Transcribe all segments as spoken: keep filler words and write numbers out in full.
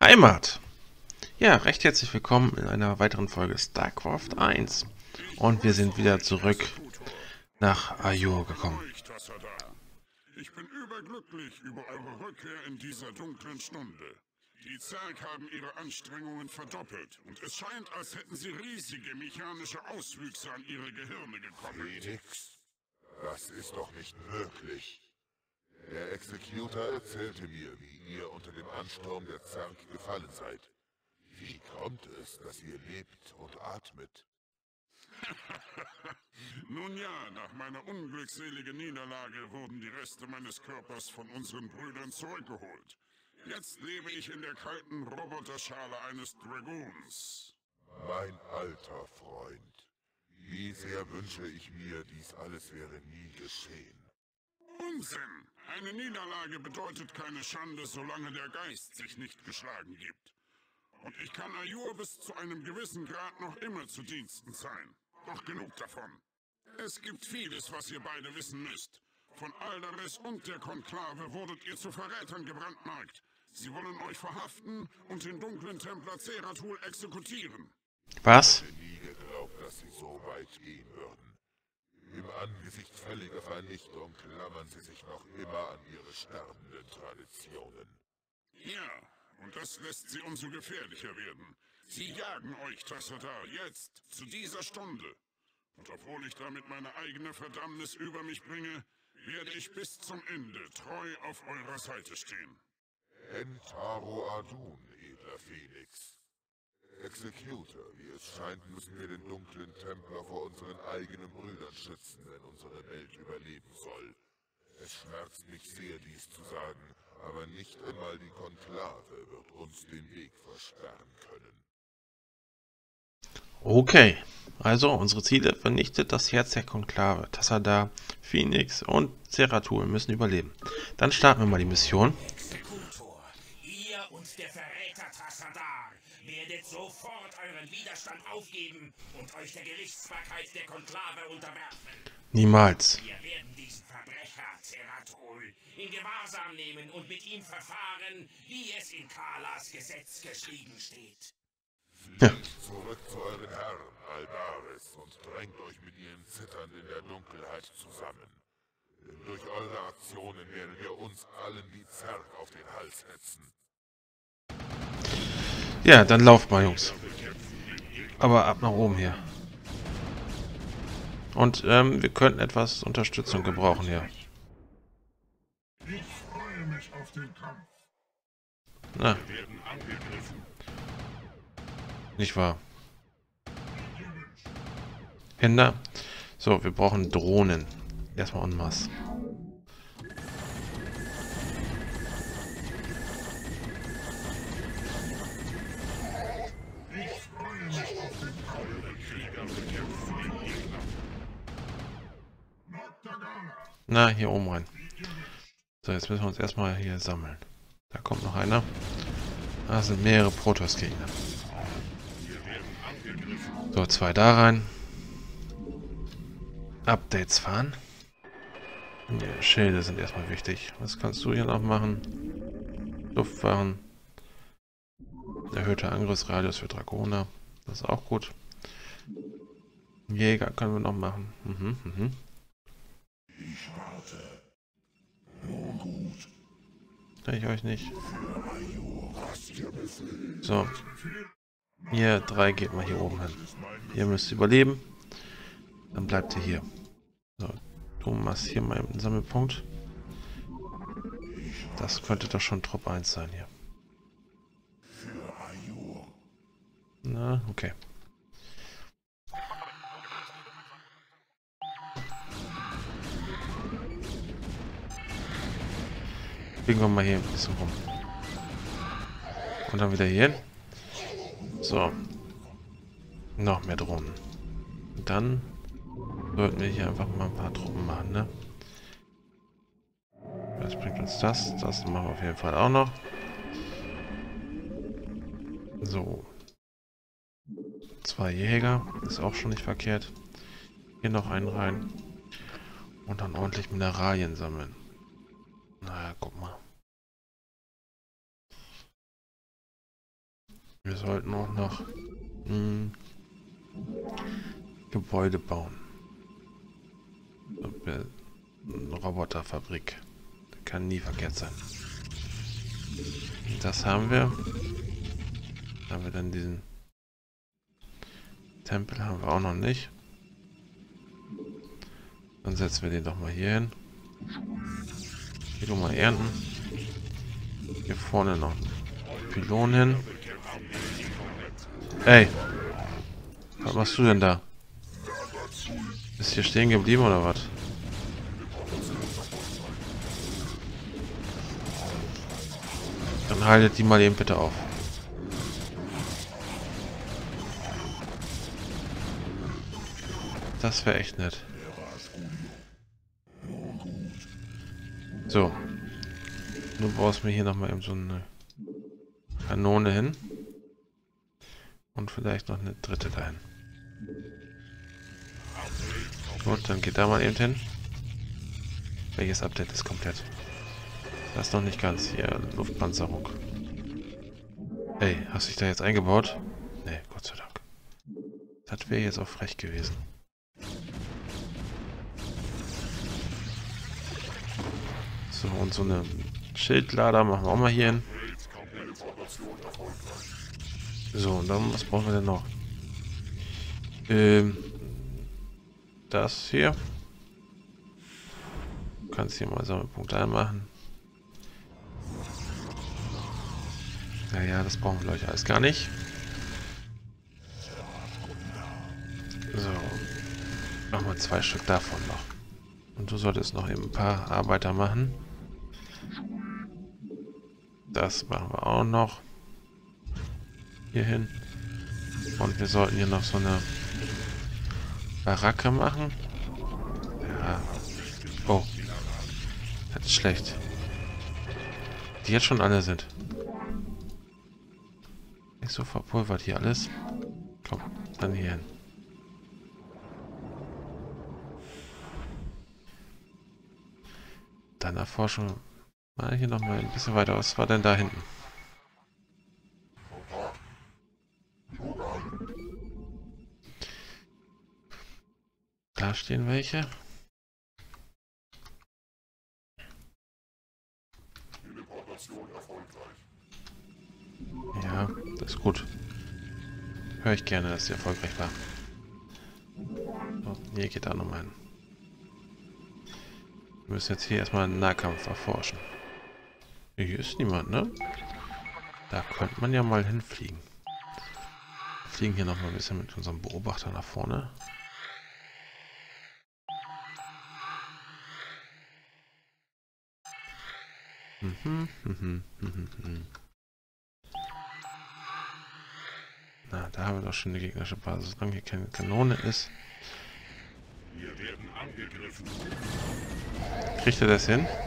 Heimat! Ja, recht herzlich willkommen in einer weiteren Folge StarCraft eins. Und wir sind wieder zurück nach Aiur gekommen. Ich bin überglücklich über eure Rückkehr in dieser dunklen Stunde. Die Zerg haben ihre Anstrengungen verdoppelt und es scheint, als hätten sie riesige mechanische Auswüchse an ihre Gehirne gekoppelt. Phoenix? Das ist doch nicht möglich. Der Executor erzählte mir, wie ihr unter dem Ansturm der Zerg gefallen seid. Wie kommt es, dass ihr lebt und atmet? Nun ja, nach meiner unglückseligen Niederlage wurden die Reste meines Körpers von unseren Brüdern zurückgeholt. Jetzt lebe ich in der kalten Roboterschale eines Dragoons. Mein alter Freund, wie sehr wünsche ich mir, dies alles wäre nie geschehen. Unsinn! Eine Niederlage bedeutet keine Schande, solange der Geist sich nicht geschlagen gibt. Und ich kann Aiur bis zu einem gewissen Grad noch immer zu Diensten sein. Doch genug davon. Es gibt vieles, was ihr beide wissen müsst. Von Aldaris und der Konklave wurdet ihr zu Verrätern gebrandmarkt. Sie wollen euch verhaften und den dunklen Templer Zeratul exekutieren. Was? Ich hätte nie geglaubt, dass sie so weit gehen würden. Im Angesicht völliger Vernichtung klammern sie sich noch immer an ihre sterbenden Traditionen. Ja, und das lässt sie umso gefährlicher werden. Sie jagen euch, Tassadar, jetzt, zu dieser Stunde. Und obwohl ich damit meine eigene Verdammnis über mich bringe, werde ich bis zum Ende treu auf eurer Seite stehen. Entaro Adun, edler Phoenix. Executor, wie es scheint, müssen wir den dunklen Templer vor unseren eigenen Brüdern schützen, wenn unsere Welt überleben soll. Es schmerzt mich sehr, dies zu sagen, aber nicht einmal die Konklave wird uns den Weg versperren können. Okay, also unsere Ziele vernichtet das Herz der Konklave. Tassadar, Phoenix und Zeratul müssen überleben. Dann starten wir mal die Mission. Exekutor, ihr und der Verräter Tassadar werdet sofort euren Widerstand aufgeben und euch der Gerichtsbarkeit der Konklave unterwerfen. Niemals. Wir werden diesen Verbrecher Zeratul in Gewahrsam nehmen und mit ihm verfahren, wie es in Kalas Gesetz geschrieben steht. Ja. Zurück zu euren Herren, Aldaris, und drängt euch mit ihnen zitternd in der Dunkelheit zusammen. Denn durch eure Aktionen werden wir uns allen die Zerg auf den Hals hetzen. Ja, dann lauft mal, Jungs. Aber ab nach oben hier. Und ähm, wir könnten etwas Unterstützung gebrauchen hier. Ich freue mich auf den Kampf. Na, Wir werden angegriffen. nicht wahr? Kinder. So, wir brauchen Drohnen. Erstmal en masse. Ich freue mich auf den Kampf. Der Krieger bekämpft den Gegner. Noctagala. Na, hier oben rein. So, jetzt müssen wir uns erstmal hier sammeln. Da kommt noch einer. Da sind mehrere Protoss-Gegner. So, zwei da rein. Updates fahren. Ja, Schilde sind erstmal wichtig. Was kannst du hier noch machen? Luftwaffen. Erhöhter Angriffsradius für Dragoner. Das ist auch gut. Jäger können wir noch machen. Mhm, mhm. Ich warte. Nun gut. Kann ich euch nicht. Für Aiur hast ihr Befehl. So. Ihr drei geht mal hier oben hin. Ihr müsst überleben. Dann bleibt ihr hier. So. Thomas hier mal im Sammelpunkt. Das könnte doch schon Trupp eins sein hier. Für Aiur. Na, okay. Fliegen wir mal hier ein bisschen rum. Und dann wieder hier hin. So. Noch mehr Drohnen. Und dann sollten wir hier einfach mal ein paar Truppen machen, ne? Was bringt uns das? Das machen wir auf jeden Fall auch noch. So. Zwei Jäger. Ist auch schon nicht verkehrt. Hier noch einen rein. Und dann ordentlich Mineralien sammeln. Na, guck mal. Wir sollten auch noch ein Gebäude bauen. Eine Roboterfabrik. Kann nie verkehrt sein. Das haben wir. Haben wir dann diesen Tempel haben wir auch noch nicht. Dann setzen wir den doch mal hier hin. Hier mal ernten. Hier vorne noch ein Pylon hin. Ey! Was machst du denn da? Ist hier stehen geblieben oder was? Dann haltet die mal eben bitte auf. Das wäre echt nett. So. Du brauchst mir hier nochmal eben so eine Kanone hin. Und vielleicht noch eine dritte dahin. Gut, dann geht da mal eben hin. Welches Update ist komplett? Das ist noch nicht ganz. Hier, Luftpanzerung. Ey, hast du dich da jetzt eingebaut? Nee, Gott sei Dank. Das wäre jetzt auch frech gewesen. So, und so eine Schildlader machen wir auch mal hier hin. So, und dann, was brauchen wir denn noch? Ähm, das hier. Du kannst hier mal Sammelpunkte anmachen. Naja, das brauchen wir, glaube ich, alles gar nicht. So. Machen wir zwei Stück davon noch. Und du solltest noch eben ein paar Arbeiter machen. Das machen wir auch noch. Hier hin. Und wir sollten hier noch so eine Baracke machen. Ja. Oh. Das ist schlecht. Die jetzt schon alle sind. Nicht so verpulvert hier alles. Komm, dann hier hin. Dann erforschen wir mal hier nochmal ein bisschen weiter. Was war denn da hinten? Da stehen welche. Ja, das ist gut. Höre ich gerne, dass sie erfolgreich war. So, hier geht da nochmal hin. Wir müssen jetzt hier erstmal einen Nahkampf erforschen. Hier ist niemand, ne? Da könnte man ja mal hinfliegen. Wir fliegen hier nochmal ein bisschen mit unserem Beobachter nach vorne. Mhm, mhm, mhm, mhm. Na, da haben wir doch schon eine gegnerische Basis. Solange hier keine Kanone ist. Wir werden angegriffen. Kriegt er das hin?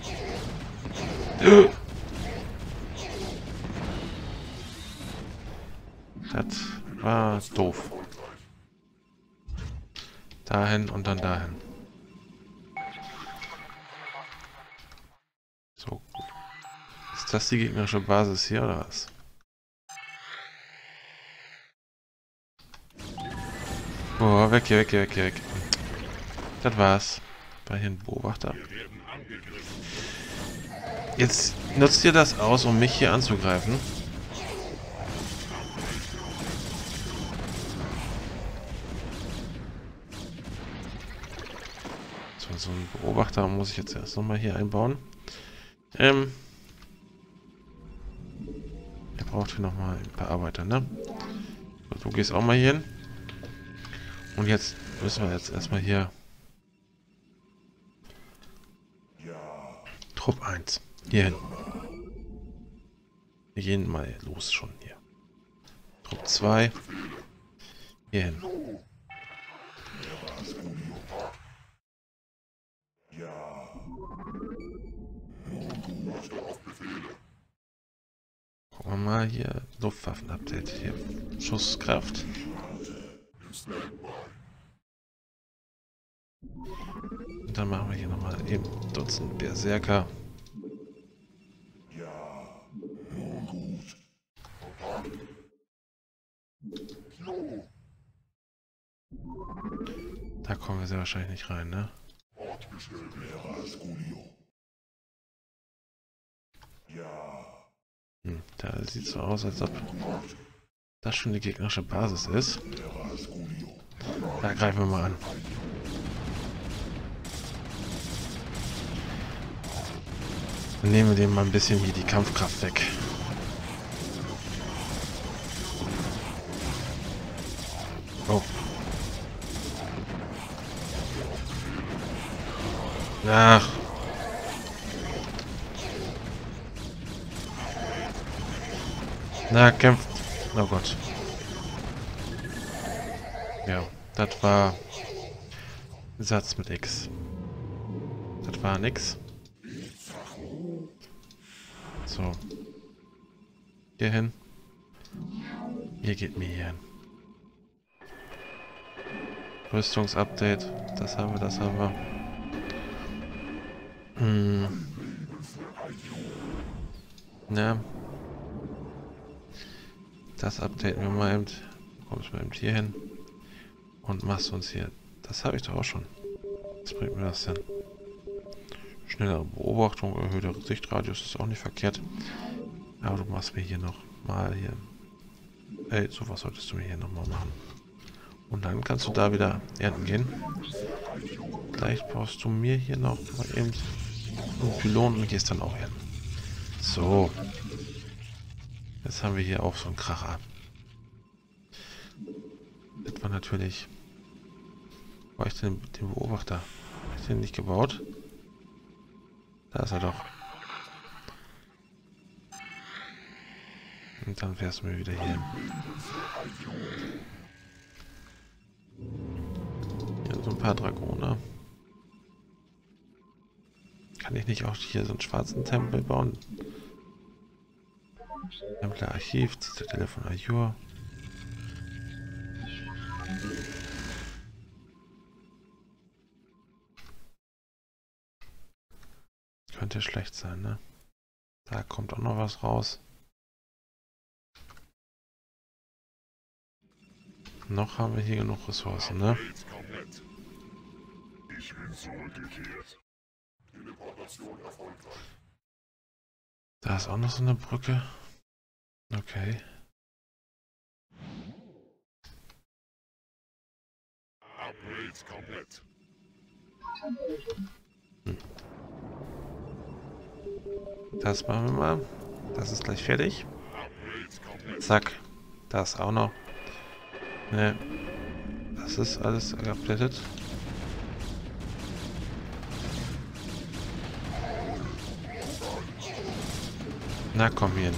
Das war doof. Dahin und dann dahin. So. Ist das die gegnerische Basis hier oder was? Oh, weg hier, weg hier, weg hier, weg. Das war's. War hier ein Beobachter. Jetzt nutzt ihr das aus, um mich hier anzugreifen. So, so einen Beobachter muss ich jetzt erst nochmal hier einbauen. Ähm. Er braucht hier nochmal ein paar Arbeiter, ne? So, du gehst auch mal hier hin. Und jetzt müssen wir jetzt erstmal hier Trupp eins. Hier hin. Wir gehen mal los schon hier. Trupp zwei. Hier hin. Gucken wir mal hier. Luftwaffen-Update. Hier. Schusskraft. Und dann machen wir hier nochmal eben Dutzend Berserker. Da kommen wir sehr wahrscheinlich nicht rein, ne? Hm, da sieht so aus, als ob das schon die gegnerische Basis ist. Da greifen wir mal an. Dann nehmen wir dem mal ein bisschen hier die Kampfkraft weg. Oh. Ach. Na, kämpft. Oh Gott. Ja, das war ein Satz mit X. Das war nix. So. Hier hin. Hier geht mir hier hin. Rüstungsupdate. Das haben wir, das haben wir. Hm. Ja. Das updaten wir mal eben. Kommst mal eben hier hin. Und machst uns hier. Das habe ich doch auch schon. Was bringt mir das denn? Schnellere Beobachtung, erhöhter Sichtradius ist auch nicht verkehrt. Aber du machst mir hier noch mal hier. Ey, sowas solltest du mir hier nochmal machen. Und dann kannst du da wieder ernten gehen. Vielleicht brauchst du mir hier noch mal eben einen Pylon und gehst dann auch hin. So. Jetzt haben wir hier auch so einen Kracher. Das war natürlich... War ich denn den Beobachter? Habe ich den nicht gebaut? Da ist er doch. Und dann fährst du mir wieder hier. Hier so ein paar Dragoner. Kann ich nicht auch hier so einen schwarzen Tempel bauen? Templer Archiv, Zitadelle von Ayur. Könnte schlecht sein, ne? Da kommt auch noch was raus. Noch haben wir hier genug Ressourcen, ne? Ich bin zurückgekehrt. Teleportation erfolgreich. Da ist auch noch so eine Brücke. Okay. Upgrades komplett. Hm. Das machen wir mal. Das ist gleich fertig. Zack. Das auch noch. Ne. Das ist alles abgeplättet. Na komm hier hin.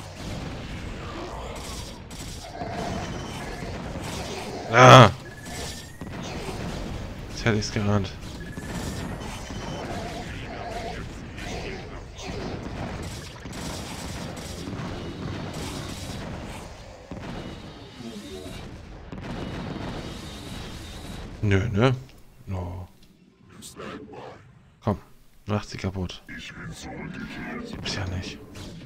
Ah! Jetzt hätte ich es geahnt. Nö, ne? Oh. Komm, macht sie kaputt. Gibt's ja nicht.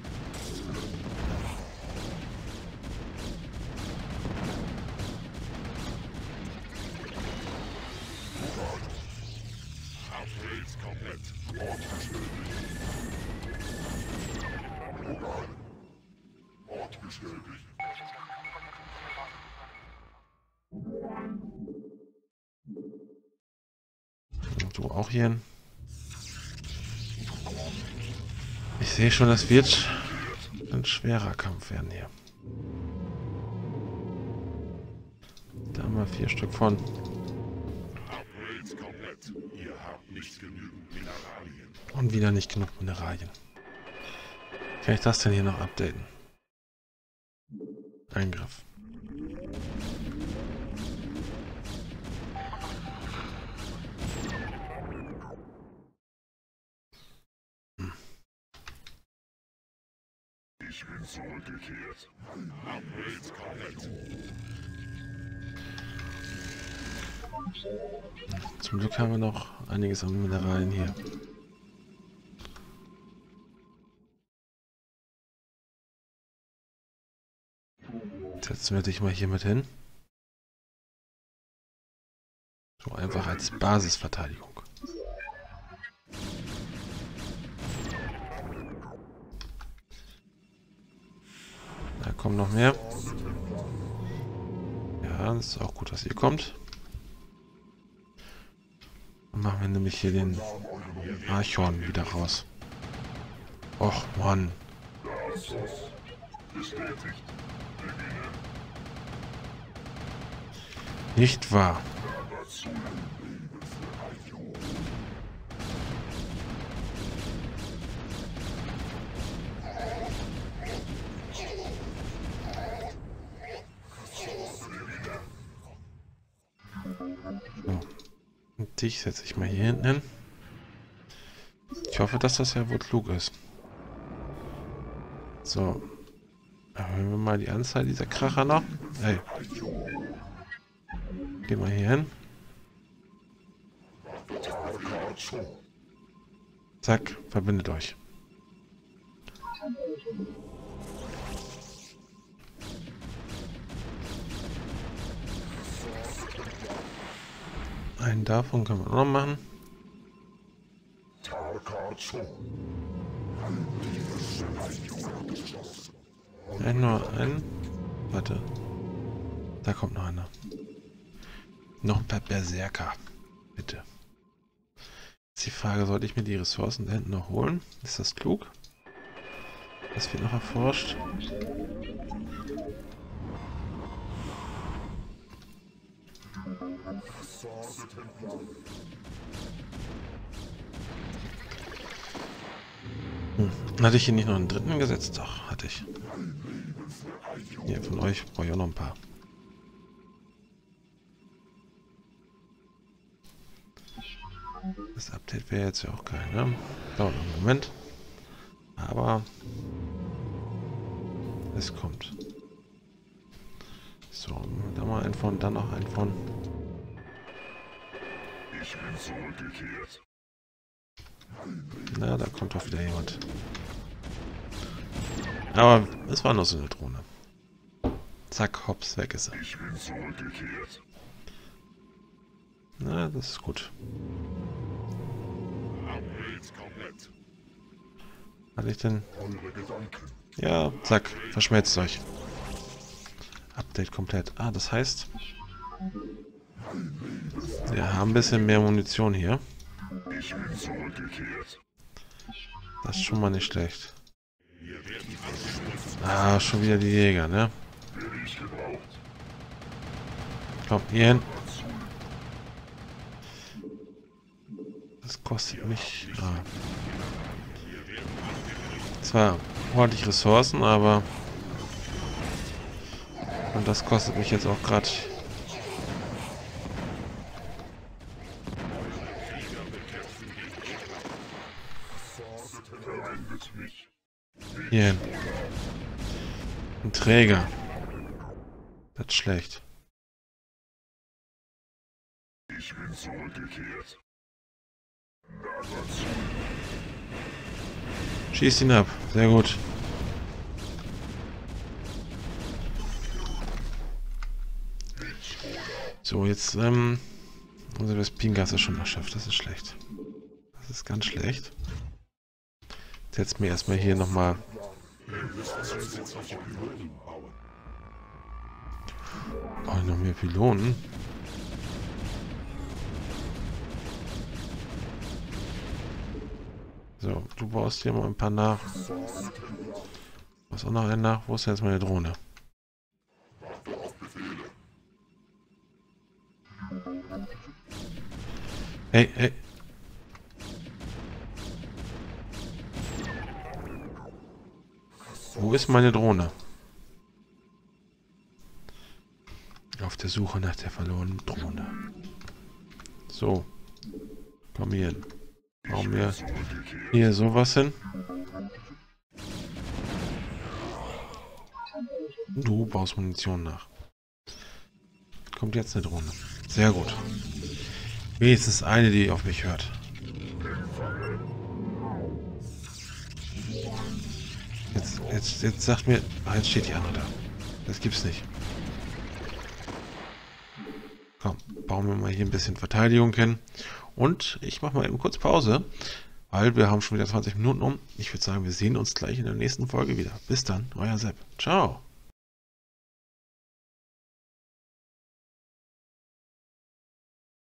Du auch hier hin. Ich sehe schon, das wird ein schwerer Kampf werden hier. Da haben wir vier Stück von. Und wieder nicht genug Mineralien. Kann ich das denn hier noch updaten? Eingriff. Ich bin zurückgekehrt. Upgrades komplett. Zum Glück haben wir noch einiges an Mineralien hier. Setzen wir dich mal hier mit hin. So einfach als Basisverteidigung. Da kommen noch mehr. Ja, das ist auch gut, dass ihr kommt. Dann machen wir nämlich hier den Archon wieder raus. Och, Mann. Nicht wahr? So. Und dich setze ich mal hier hinten hin. Ich hoffe, dass das ja wohl klug ist. So. Erhöhen wir mal die Anzahl dieser Kracher noch. Hey. Geh mal hier hin. Zack, verbindet euch. Einen davon können wir auch noch machen. Ein nur einen. Warte. Da kommt noch einer. Noch ein paar Berserker. Bitte. Jetzt die Frage, sollte ich mir die Ressourcen da hinten noch holen? Ist das klug? Das wird noch erforscht. Hm. Hatte ich hier nicht noch einen dritten gesetzt? Doch, hatte ich. Hier, von euch brauche ich auch noch ein paar. Das Update wäre jetzt ja auch geil, ne? Dauert noch einen Moment. Aber es kommt. So, da mal ein von, dann noch ein von. Ich bin zurückgekehrt. Na, da kommt doch wieder jemand. Aber es war nur so eine Drohne. Zack, hops, weg ist er. Ich bin zurückgekehrt. Na, das ist gut. Upgrades komplett. Hatte ich denn? Eure Gedanken. Ja, zack, verschmelzt euch. Update komplett. Ah, das heißt, wir haben ein bisschen mehr Munition hier. Ich bin zurückgekehrt. Das ist schon mal nicht schlecht. Ah, schon wieder die Jäger, ne? Werde ich gebraucht. Komm, hier hin. Das kostet mich... Ah. Zwar ordentlich Ressourcen, aber... Und das kostet mich jetzt auch gerade... Hier hin. Ein Träger. Das ist schlecht. Ich bin zurückgekehrt. Schießt ihn ab. Sehr gut. So, jetzt, ähm... unser Vespingas ist schon erschöpft. Das ist schlecht. Das ist ganz schlecht. Setzt mir erstmal hier nochmal... Oh, noch mehr Pylonen. So, du baust hier mal ein paar nach. Was auch noch einen nach? Wo ist denn jetzt meine Drohne? Hey, hey. Wo ist meine Drohne? Auf der Suche nach der verlorenen Drohne. So. Komm hier hin. Bauen wir hier sowas hin. Du baust Munition nach. Kommt jetzt eine Drohne. Sehr gut. Wenigstens eine, die auf mich hört. Jetzt, jetzt, jetzt sagt mir... Ah, jetzt steht die andere da. Das gibt's nicht. Komm, bauen wir mal hier ein bisschen Verteidigung hin. Und ich mache mal eben kurz Pause, weil wir haben schon wieder zwanzig Minuten um. Ich würde sagen, wir sehen uns gleich in der nächsten Folge wieder. Bis dann, euer Sepp. Ciao.